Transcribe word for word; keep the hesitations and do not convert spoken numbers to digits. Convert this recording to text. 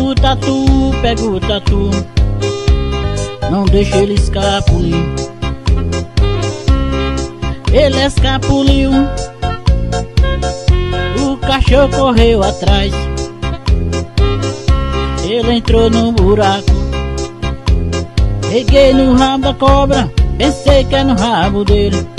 o tatu, pega o tatu, não deixa ele escapulir. Ele escapuliu, o cachorro correu atrás. Ele entrou no buraco, peguei no rabo da cobra, pensei que é no rabo dele.